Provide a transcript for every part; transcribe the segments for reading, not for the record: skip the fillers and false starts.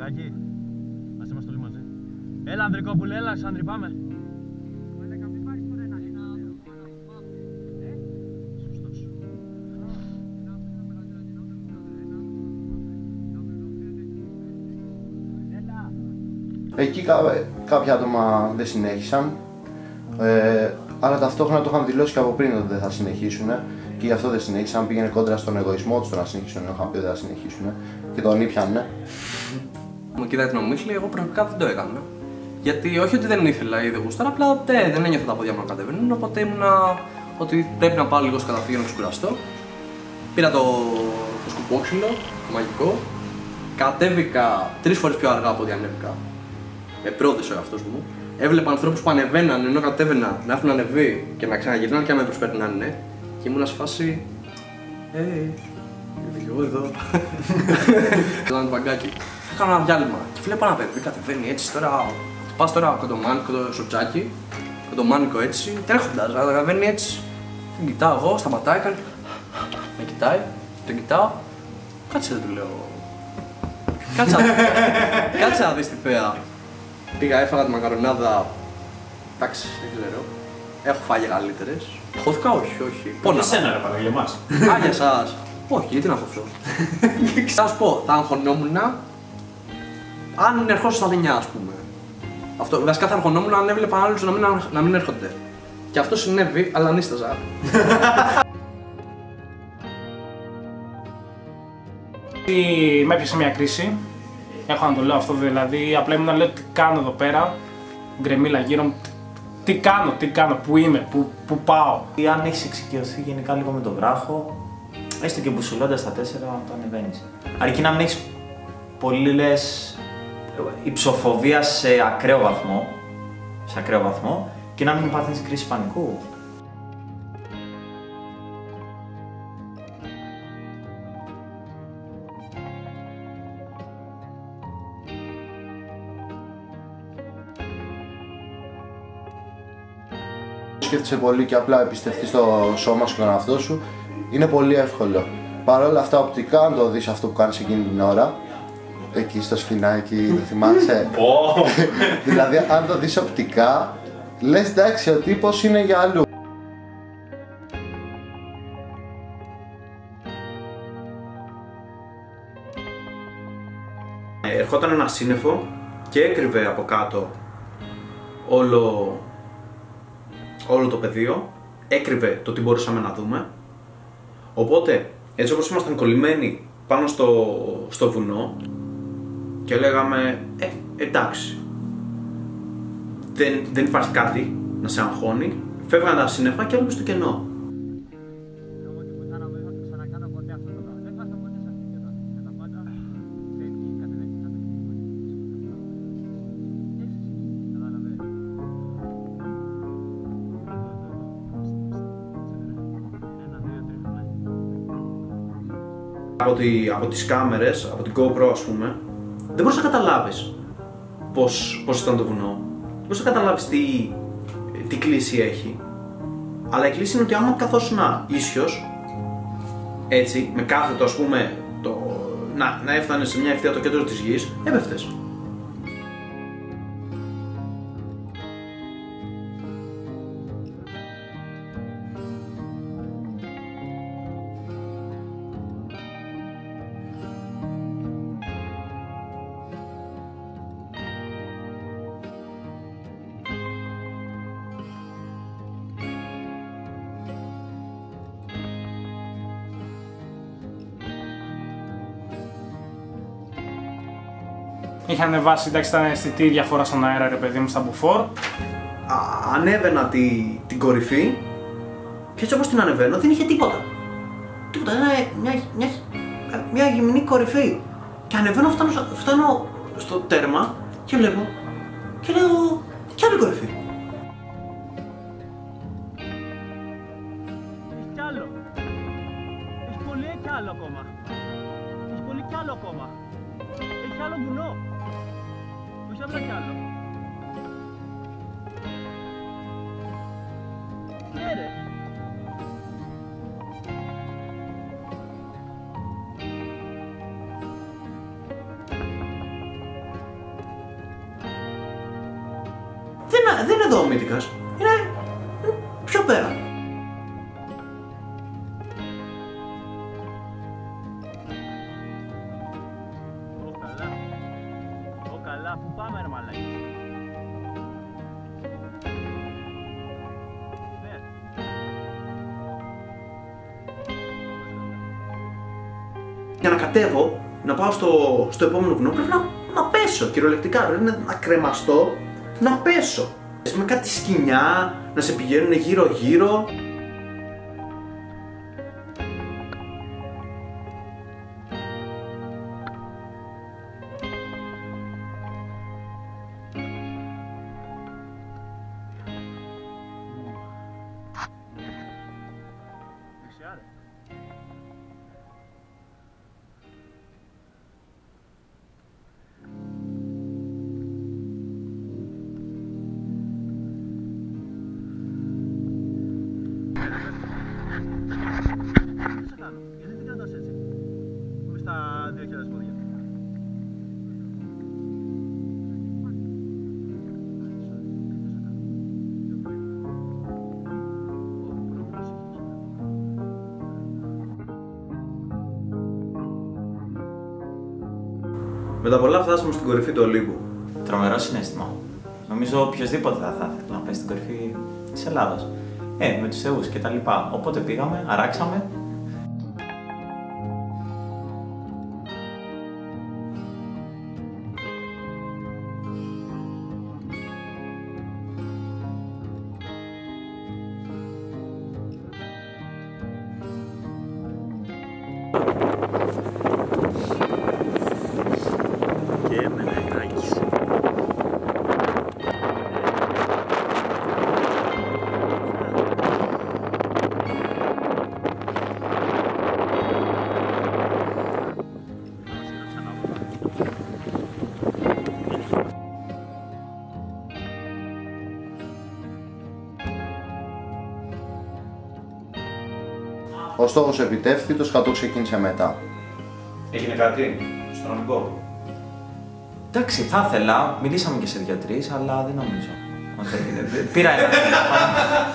Σωτζάκι. Ας είμαστε όλοι μαζί. Έλα Ανδρικόπουλε, έλα Σάνδρη, πάμε. Εκεί κάποια άτομα δεν συνέχισαν, αλλά ταυτόχρονα το είχαν δηλώσει και από πριν ότι δεν θα συνεχίσουν και γι' αυτό δεν συνέχισαν. Πήγαινε κόντρα στον εγωισμό τους το να συνεχίσουν, είχαν πει ότι δεν θα συνεχίσουν και τον ήπιανε. Μου κοίταγε την ομίχλη, εγώ πραγματικά δεν το έκανα. Γιατί όχι ότι δεν ήθελα ή δεν γούσταρα, απλά δεν ένιωθα τα πόδια μου να κατεβαίνουν. Οπότε ήμουνα ότι πρέπει να πάω λίγο στο καταφύγιο να ξεκουραστώ. Πήρα το σκουπόξυλο, το μαγικό. Κατέβηκα 3 φορές πιο αργά από ό,τι ανέβηκα. Με πρόδωσε ο εαυτός μου. Έβλεπα ανθρώπους που ανεβαίναν ενώ κατέβαινα να έχουν ανεβεί και να ξαναγυρνάνε και να με προσπερνάνε. Και ήμουνα σε φάση. Εγώ εδώ. Ήταν το βαγκάκι. Έκανα ένα διάλειμμα και βλέπω ένα παιδί κατεβαίνει έτσι τώρα. Πας τώρα κοντομάνικο το σορτσάκι, κοντομάνικο έτσι, τρέχοντας, κατεβαίνει έτσι. Τον κοιτάω εγώ, σταματάει, κάνει. Με κοιτάει, τον κοιτάω. Κάτσε δεν του λέω. Κάτσε να δεις τη θέα. Πήγα, έφαγα τη μακαρονάδα. Εντάξει, δεν ξέρω. Έχω φάει καλύτερες. Χώθηκα, όχι. Για σένα ρε παρά, για εμάς. Α, για εσάς. Όχι, γιατί να χωθώ. Θα σου πω, θα αγχωνόμουν αν ερχόσουν στα 9, ας πούμε. Αυτό, βασικά θα αγχωνόμουν αν έβλεπα άλλους να μην έρχονται. Και αυτό συνέβη, αλλά ανίσταζα. Με έπιασε μια κρίση. Έχω να το λέω αυτό, δηλαδή απλά ήμουν να λέω τι κάνω εδώ πέρα. Γκρεμίλα γύρω μου. Τι κάνω, πού είμαι, πού πάω. Ή αν έχεις εξοικειωθεί γενικά λίγο με τον βράχο, έστω και μπουσουλώντας τα 4 το ανεβαίνεις. Αρκεί να μην έχεις πολλές υψοφοβία σε ακραίο βαθμό και να μην πάθεις κρίση πανικού. Σκέφτεσαι πολύ και απλά εμπιστευτείς το σώμα σου και τον εαυτό σου, είναι πολύ εύκολο. Παρ' όλα αυτά, οπτικά, αν το δεις αυτό που κάνεις εκείνη την ώρα, εκεί στο σκηνάκι, το θυμάσαι. Δηλαδή, αν το δεις οπτικά, λες εντάξει, ο τύπος είναι για αλλού. Ερχόταν ένα σύννεφο και έκρυβε από κάτω όλο το πεδίο, έκρυβε το τι μπορούσαμε να δούμε. Οπότε, έτσι όπως ήμασταν κολλημένοι πάνω στο βουνό και λέγαμε εντάξει, δεν υπάρχει κάτι να σε αγχώνει, φεύγαν τα σύννεφα και έβλεπες στο κενό. Από τις κάμερες, από την GoPro ας πούμε, δεν μπορείς να καταλάβεις πώς ήταν το βουνό. Δεν μπορείς να καταλάβεις τι κλίση έχει. Αλλά η κλίση είναι ότι άμα καθόσουν ίσιος, έτσι, με κάθετο ας πούμε, να έφτανες σε μια ευθεία το κέντρο της γης, έπεφτες. Είχε ανεβάσει, εντάξει, ήταν αισθητή διαφορά στον αέρα, ρε παιδί μου, στα μπουφόρ. Ανέβαινα την κορυφή και έτσι όπως την ανεβαίνω δεν είχε τίποτα. Τίποτα, μια γυμνή κορυφή. Και ανεβαίνω, φτάνω στο τέρμα και βλέπω και λέω κι άλλη κορυφή. Έχει κι άλλο. Έχει πολύ κι άλλο ακόμα. Έχει πολύ κι άλλο ακόμα. Έχει άλλο βουνό. Όχι απλά κι άλλο. Ναι ρε. δεν είναι εδώ ο Μύτικας. Είναι πιο πέρα. Καλά, πού πάμε ρε μαλάκι. Για να κατέβω, να πάω στο επόμενο βουνό, πρέπει να πέσω κυριολεκτικά. Πρέπει να κρεμαστώ, να πέσω. Με κάτι σκοινιά, να σε πηγαίνουν γύρω-γύρω. Γιατί δεν κρατάς έτσι, μες στα 2.000 πόδια. Με τα πολλά φτάσαμε στην κορυφή του Ολύμπου. Τρομερό συναίσθημα. Νομίζω οποιοδήποτε θα ήθελε να πάει στην κορυφή της Ελλάδας. Με τους θεούς και τα λοιπά. Οπότε πήγαμε, αράξαμε. Και με νεκράκης. Ο στόχος επιτεύχθη, το σκατό ξεκίνησε μετά. Έγινε κάτι στον Ολυμπό? Εντάξει, θα ήθελα, μιλήσαμε και σε 2-3, αλλά δεν νομίζω. Πήρα ένα τηλέφωνο.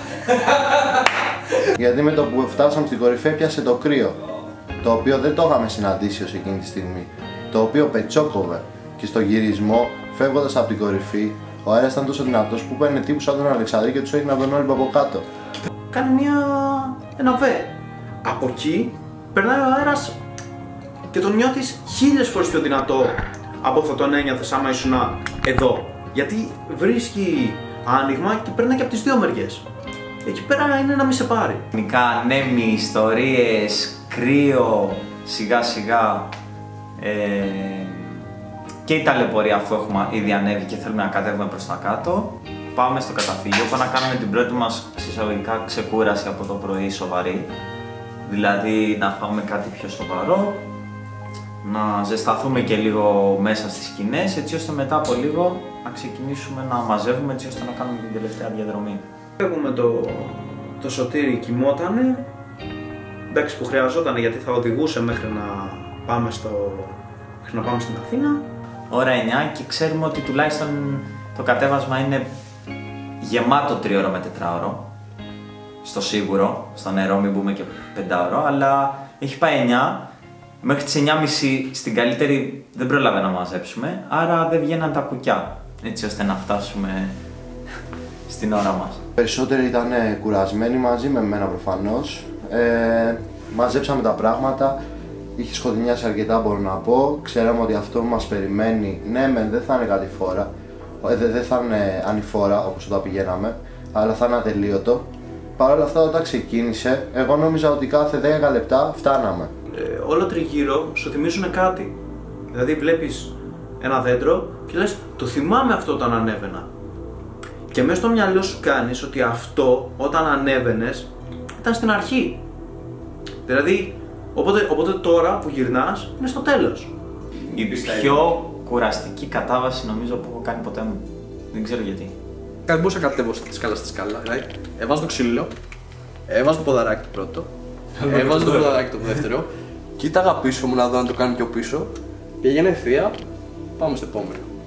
Γιατί με το που φτάσαμε στην κορυφή έπιασε το κρύο, το οποίο δεν το είχαμε συναντήσει ως εκείνη τη στιγμή, το οποίο πετσόκοβε και στο γυρισμό, φεύγοντας από την κορυφή, ο αέρας ήταν τόσο δυνατός που παίρνε τύπους σαν τον Αλεξανδρή και τους έγινε από τον Όλυμπο από κάτω. Κάνει ένα βε. Από εκεί περνάει ο αέρας και τον νιώθεις 1000 φορές πιο δυνατό από αυτό τον ένιωθες άμα ήσουν εδώ. Γιατί βρίσκει άνοιγμα και περνάει και από τις δύο μεριές. Εκεί πέρα είναι να μην σε πάρει. Γενικά, ανέμοι, ιστορίες, κρύο, σιγά σιγά. Και η ταλαιπωρία αφού έχουμε ήδη ανέβει και θέλουμε να κατέβουμε προς τα κάτω. Πάμε στο καταφύγιο, πάμε να κάνουμε την πρώτη μας εισαγωγικά ξεκούραση από το πρωί σοβαρή. Δηλαδή να φάμε κάτι πιο σοβαρό, να ζεσταθούμε και λίγο μέσα στις σκηνές, έτσι ώστε μετά από λίγο να ξεκινήσουμε να μαζεύουμε, έτσι ώστε να κάνουμε την τελευταία διαδρομή. Έχουμε το Σωτήρι κοιμότανε, εντάξει που χρειαζόταν γιατί θα οδηγούσε μέχρι να πάμε στην Αθήνα. Ώρα 9 και ξέρουμε ότι τουλάχιστον το κατέβασμα είναι γεμάτο 3ωρο με 4ωρο. Στο σίγουρο, στο νερό μην μπούμε και 5ωρο, αλλά έχει πάει 9. Μέχρι τις 9.30 στην καλύτερη δεν πρόλαβε να μαζέψουμε, άρα δεν βγαίναν τα κουκιά, έτσι ώστε να φτάσουμε στην ώρα μας. Περισσότεροι ήταν κουρασμένοι μαζί με εμένα προφανώς. Μαζέψαμε τα πράγματα, είχε σκοτεινιάσει αρκετά μπορώ να πω. Ξέραμε ότι αυτό που μας περιμένει, ναι μεν δεν θα είναι κάτι φόρα, δεν θα είναι ανηφόρα όπως όταν πηγαίναμε, αλλά θα είναι ατελείωτο. Παρ' όλα αυτά όταν ξεκίνησε, εγώ νόμιζα ότι κάθε 10 λεπτά φτάναμε. Όλο τριγύρω σου θυμίζουν κάτι. Δηλαδή βλέπεις ένα δέντρο και λες το θυμάμαι αυτό όταν ανέβαινα. Και μέσα στο μυαλό σου κάνεις ότι αυτό όταν ανέβαινες ήταν στην αρχή. Δηλαδή οπότε τώρα που γυρνάς είναι στο τέλος. Η πιο κουραστική κατάβαση νομίζω που έχω κάνει ποτέ μου. Δεν ξέρω γιατί. Δεν μπορούσα να κατέβω στη σκάλα. Δηλαδή, έβαζα το ξύλο, έβαζα το ποδαράκι το πρώτο, έβαζα το ποδαράκι το δεύτερο, κοίταγα πίσω μου να δω αν το κάνει πιο πίσω, πήγαινε ευθεία, πάμε στο επόμενο.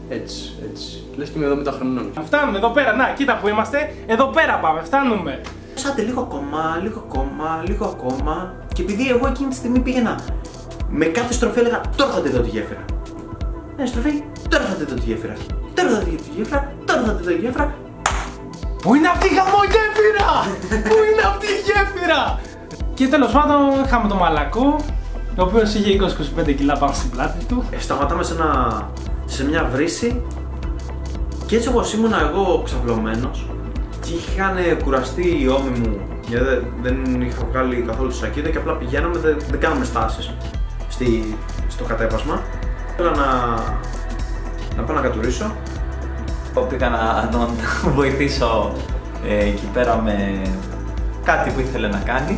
Έτσι. Λες και είμαι εδώ με τα χρονών. Φτάνουμε εδώ πέρα, να, κοίτα που είμαστε. Εδώ πέρα πάμε, φτάνουμε. Άντε λίγο ακόμα. Και επειδή εγώ εκείνη τη στιγμή πήγαινα με κάθε στροφή έλεγα τώρα θα τη δω τη γέφυρα. Μια στροφή, τώρα θα τη δω τη γέφυρα. Τώρα θα τη δω τη γέφυρα, τώρα θα τη δω τη γέφυρα. Πού είναι αυτή η γαμογέφυρα! Πού είναι αυτή η γέφυρα! Και τέλος πάντων είχαμε τον Μαλακό, ο οποίος είχε 20-25 κιλά πάνω στην πλάτη του. Σταματάμε σε μια βρύση και έτσι όπως ήμουνα εγώ ξαπλωμένος και είχαν κουραστεί οι ώμοι μου γιατί δεν είχα βγάλει καθόλου τη σακίδα και απλά πηγαίναμε, δεν κάναμε στάσεις στο κατέβασμα. Θέλω να πάω να κατουρίσω. Πήγα να τον βοηθήσω εκεί πέρα με κάτι που ήθελε να κάνει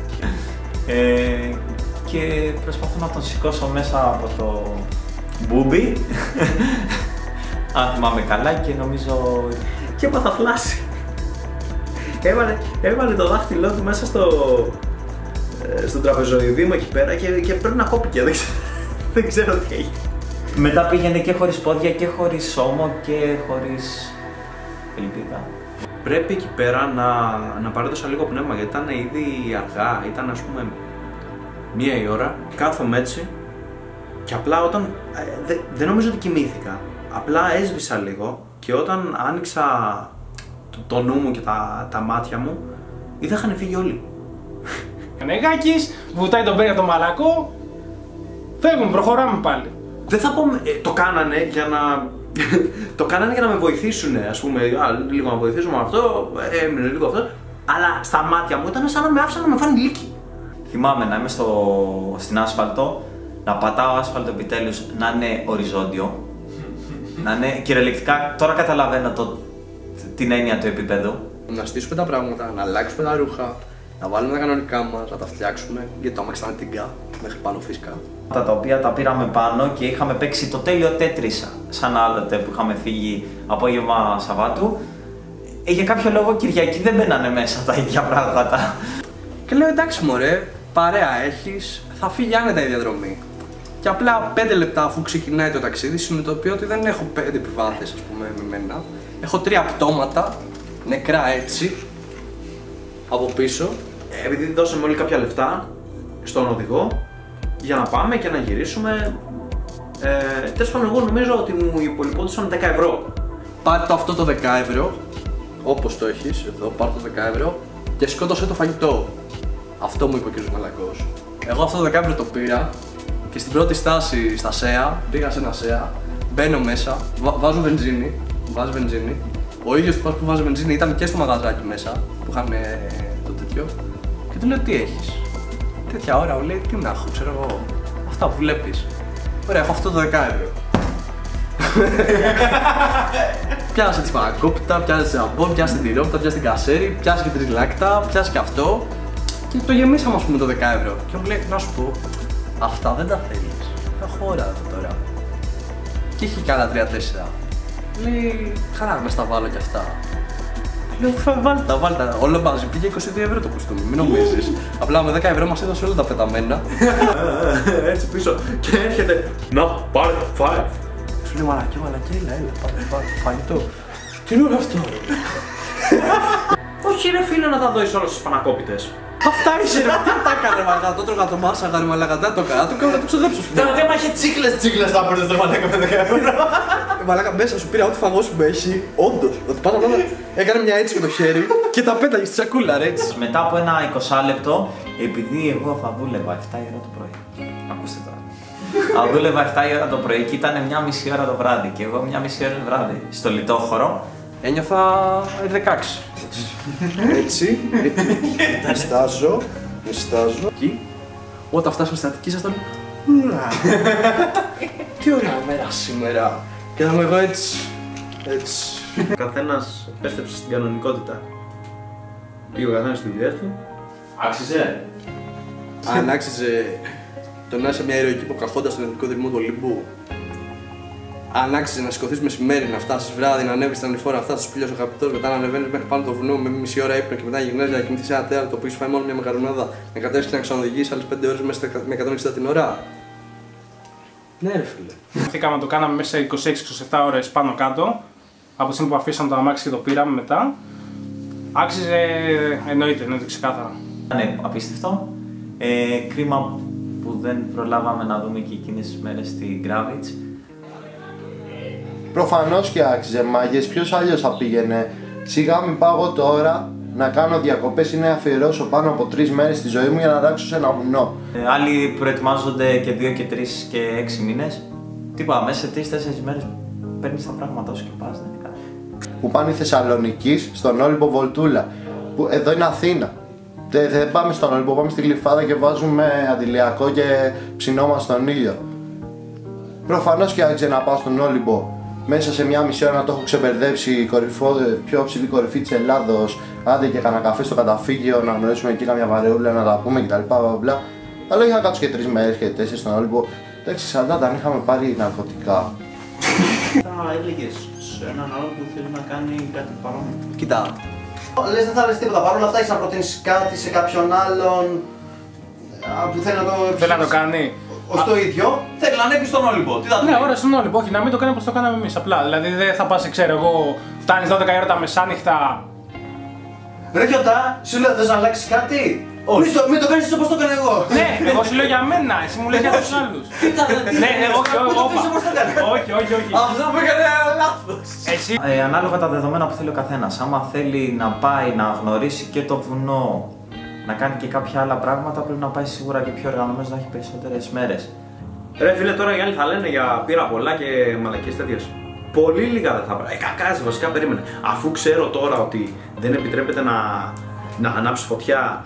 και προσπαθώ να τον σηκώσω μέσα από το μπούμπι αν θυμάμαι καλά και νομίζω και έπαθα φλάση. Έβαλε το δάχτυλό του μέσα στον τραπεζοειδή μου εκεί πέρα και πρέπει να κόπηκε, δεν ξέρω τι έγινε. Μετά πήγαινε και χωρίς πόδια και χωρίς ώμο και χωρίς ελπίδα. Πρέπει εκεί πέρα να παρέδωσα λίγο πνεύμα γιατί ήταν ήδη αργά, ήταν ας πούμε 1 η ώρα. Κάθομαι έτσι και απλά όταν, δεν νομίζω ότι κοιμήθηκα, απλά έσβησα λίγο και όταν άνοιξα το νου μου και τα μάτια μου είδα είχαν φύγει όλοι. Νεγάκης, βουτάει τον Μπέρι από τον Μαλακό, φεύγουμε, προχωράμε πάλι. Δεν θα πω, το κάνανε για να... το κάνανε για να με βοηθήσουν, ας πούμε, λίγο να βοηθήσουμε αυτό, έμεινε λίγο αυτό, αλλά στα μάτια μου ήταν σαν να με άφησαν να με φάνε λύκη. Θυμάμαι να είμαι στην άσφαλτο, να πατάω άσφαλτο επιτέλους, να είναι οριζόντιο, να είναι κυριολεκτικά, τώρα καταλαβαίνω την έννοια του επίπεδου. Να στήσουμε τα πράγματα, να αλλάξουμε τα ρούχα, να βάλουμε τα κανονικά μας, να τα φτιάξουμε, γιατί το αμάξι ήταν τυγκά, μέχρι πάνω φυσικά. Τα οποία τα πήραμε πάνω και είχαμε παίξει το τέλειο τέτρις σαν άλλοτε που είχαμε φύγει απόγευμα Σαββάτου. Για κάποιο λόγο Κυριακή δεν μπαίνανε μέσα τα ίδια πράγματα. Και λέω εντάξει μωρέ, παρέα έχεις, θα φύγει άνετα η διαδρομή. Και απλά 5 λεπτά αφού ξεκινάει το ταξίδι συνειδητοποιώ ότι δεν έχω 5 επιβάτες ας πούμε με μένα. Έχω 3 πτώματα, νεκρά έτσι, από πίσω. Επειδή δώσαμε όλοι κάποια λεφτά στον οδηγό για να πάμε και να γυρίσουμε, τέλος πάντων εγώ νομίζω ότι μου υπολοιπόντουσαν 10 ευρώ. Πάρε το αυτό το 10 ευρώ, όπως το έχεις, εδώ πάρε το 10 ευρώ και σκότωσε το φαγητό. Αυτό μου είπε ο κ. Μαλακός. Εγώ αυτό το 10 ευρώ το πήρα και στην πρώτη στάση στα ΣΕΑ, πήγα σε ένα ΣΕΑ, μπαίνω μέσα, βάζω βενζίνη, βάζει βενζίνη. Ο ίδιος που βάζει βενζίνη ήταν και στο μαγαζάκι μέσα που είχαν το τέτοιο και του λέω τι έχεις. Τέτοια ώρα μου λέει τι να έχω, ξέρω εγώ, αυτά που βλέπεις. Ωραία, έχω αυτό το 10 ευρώ. Πιάσε τη σπανακόπιτα, πιάσε τη ζαμπόν, πιάσε την τυρόπιτα, πιάσε την κασέρι, πιάσε και τη ριλάκτα, πιάσε και αυτό. Και το γεμίσαμε ας πούμε το 10 ευρώ. Και μου λέει να σου πω, αυτά δεν τα θέλεις. Έχω ώρα εδώ τώρα. Και είχε κι άλλα 3-4. Λέει, χαρά μες τα βάλω κι αυτά. Λέω, βάλτα. Όλο μαζί πήγε 22 ευρώ το κουστούμι, μην νομίζεις. Απλά με 10 ευρώ μας έδωσε όλα τα πεταμένα. Έτσι πίσω και έρχεται, να πάρε, φάει. Σου λέει μαλακέ, έλα, πάρε, φαγητό. Τι είναι όλο αυτό. Όχι ρε φίλε να τα δώσεις όλες τις πανακόπιτες. Αυτά είσαι ρε, τι τα έκανε μαλακά, το τρώγα το μάσαγα ρε μαλακά, δεν το έκανα, το ξοδέψω σου. Τώρα δεν μα είχε τσίκλες θα παίρνεις το μαλάκα με 10 ευρώ. Μαλάκα μέσα σου πήρα ό,τι φαγό σου έχει, όντως, ότι πάνω απλά έκανε μια έτσι με το χέρι και τα πέταγε στη σακούλα ρε έτσι. Μετά από ένα 20 λεπτό, επειδή εγώ θα δούλευα 7 η ώρα το πρωί. Ακούστε τώρα. Θα δούλευα 7 η ώρα το πρωί και ήταν 1,5 ώρα το βράδυ και εγώ 1,5 ώρα το βράδυ στο λιτόχωρο. Ένιωθα 16. Έτσι. Νιστάζω. Εκεί. Όταν φτάσαμε στην Αττική ήσασταν. Τι ωραία μέρα σήμερα. Και θα είμαι εγώ έτσι. Ο καθένας επέστρεψε στην κανονικότητα. Πήγε ο καθένας στη δουλειά του. Άξιζε. Αν άξιζε το να είσαι μια ηρωική υποκαχώντα στον ελληνικό δρυμό του Ολύμπου. Αν άξιζε να σηκωθείς μεσημέρι, να φτάσεις βράδυ, να ανέβεις την ανηφόρα, να φτάσεις σπήλιος ο αγαπητός, μετά να ανεβαίνεις μέχρι πάνω το βουνό με μισή ώρα ύπνο και μετά γυρνάς να κοιμηθείς ένα τέταρτο που έχεις φάει μόνο μια μακαρονάδα, να κατέβεις και να ξανοδηγείς άλλες 5 ώρες μέσα με 160 την ώρα. Ναι, ρε φίλε. Θυμηθήκαμε να το κάναμε μέσα σε 26-27 ώρες πάνω κάτω. Από τη στιγμή που αφήσαμε το αμάξι και το πήραμε μετά. Άξιζε, εννοείται ξεκάθαρα. Ήταν απίστευτο. Κρίμα που δεν προλάβαμε να δούμε και εκείνες τις μέρες στην Gravits. Προφανώς και άξιζε, μάγες, ποιος άλλος θα πήγαινε. Σιγά μην πάω εγώ τώρα να κάνω διακοπές ή να αφιερώσω πάνω από 3 μέρες στη ζωή μου για να ράξω σε ένα βουνό. Άλλοι προετοιμάζονται και 2 και 3 και 6 μήνες. Τίποτα, μέσα σε 3-4 μέρες παίρνεις τα πράγματα όσο και πας, δεν είναι κάτι. Που πάνε Θεσσαλονικής, στον Όλυμπο Βολτούλα. Που εδώ είναι Αθήνα. Δεν πάμε στον Όλυμπο, πάμε στη Γλυφάδα και βάζουμε αντιλιακό και ψινόμαστε στον ήλιο. Προφανώς και άξιζε να πάω στον Όλυμπο. Μέσα σε μια μισή ώρα να το έχω ξεμπερδέψει η πιο ψηλή κορυφή της Ελλάδος. Άντε και κανένα καφέ στο καταφύγιο, να γνωρίσουμε εκεί καμιά βαρεούλα, να τα πούμε κτλ. Αλλά είχα να κάτσω και 3 μέρες και 4 στον Όλυμπο. Εντάξει, σαν αν είχαμε πάρει ναρκωτικά. Θα έλεγες σε έναν άλλο που θέλει να κάνει κάτι παρόμοιο. Κοίτα. Λες δεν θα λες τίποτα, παρόλα αυτά έχεις να προτείνεις κάτι σε κάποιον άλλον που θέλει να το... Θέλει να το κάνει. Όχι το ίδιο. Θέλει να ανέβει στον Όλυμπο. Τι θα Ναι, ωραία, στον Όλυμπο. Όχι, να μην το κάνει όπως το κάναμε εμείς. Απλά. Δηλαδή δεν θα πας, ξέρω εγώ, φτάνεις 12 η ώρα τα μεσάνυχτα. Ρε Γιωτά, σου λέω θες να αλλάξεις κάτι. Μην το κάνεις όπως το έκανα εγώ. Ναι, εγώ σου λέω για μένα, εσύ μου λες για τους άλλους. Ναι, όχι. Αυτό που έκανε λάθος. Εσύ. Ανάλογα τα δεδομένα που θέλει ο καθένας. Άμα θέλει να πάει να γνωρίσει και το βουνό, να κάνει και κάποια άλλα πράγματα, πρέπει να πάει σίγουρα και πιο οργανωμένος, να έχει περισσότερες μέρες. Ρε φίλε, τώρα οι άλλοι θα λένε για πήρα πολλά και μαλακίες τέτοιες. Πολύ λίγα δεν θα πρέπει. Κάτσε βασικά, περίμενε. Αφού ξέρω τώρα ότι δεν επιτρέπεται να ανάψει φωτιά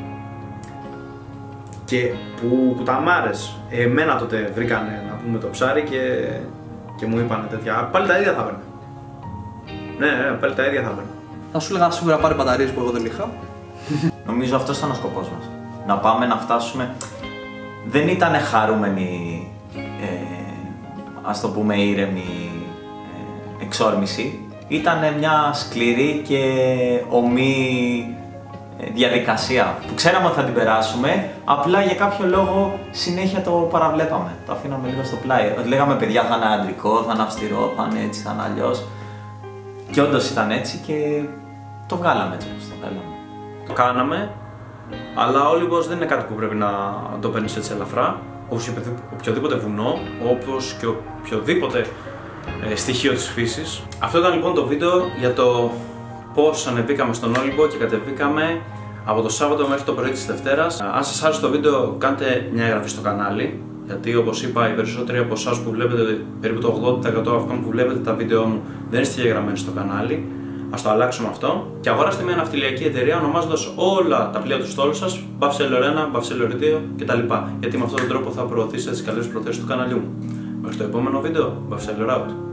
και που κουταμάρες εμένα τότε βρήκανε να πούμε το ψάρι και μου είπανε τέτοια. Πάλι τα ίδια θα έπαιρνε. Ναι, πάλι τα ίδια θα έπαιρνε. Θα σου έλεγα σίγουρα πάρει μπαταρίες που εγώ δεν είχα. Νομίζω αυτός ήταν ο σκοπός μας. Να πάμε να φτάσουμε. Δεν ήταν χαρούμενη, ας το πούμε ήρεμη εξόρμηση. Ήταν μια σκληρή και ομή διαδικασία που ξέραμε ότι θα την περάσουμε, απλά για κάποιο λόγο συνέχεια το παραβλέπαμε. Το αφήναμε λίγο στο πλάι. Λέγαμε παιδιά θα είναι αντρικό, θα είναι αυστηρό, θα είναι έτσι, θα είναι αλλιώς. Και όντως ήταν έτσι και το βγάλαμε έτσι όπως το θέλαμε. Το κάναμε, αλλά ο Όλυμπος δεν είναι κάτι που πρέπει να το παίρνεις έτσι ελαφρά. Όπως οποιοδήποτε βουνό, όπως και οποιοδήποτε στοιχείο της φύσης. Αυτό ήταν λοιπόν το βίντεο για το πώς ανεβήκαμε στον Όλυμπο και κατεβήκαμε από το Σάββατο μέχρι το πρωί της Δευτέρας. Αν σας άρεσε το βίντεο, κάντε μια εγγραφή στο κανάλι, γιατί όπως είπα, οι περισσότεροι από εσάς που βλέπετε, περίπου το 80% αυτών που βλέπετε τα βίντεο μου δεν είστε εγγραμμένοι στο κανάλι. Ας το αλλάξουμε αυτό και αγοράστε μια ναυτιλιακή εταιρεία ονομάζοντας όλα τα πλοία του στόλου σας Bavseller 1, Bavseller 2 κτλ. Γιατί με αυτόν τον τρόπο θα προωθήσετε τις καλύτερες προθέσεις του καναλιού μου. Μέχρι το επόμενο βίντεο, Bavseller out.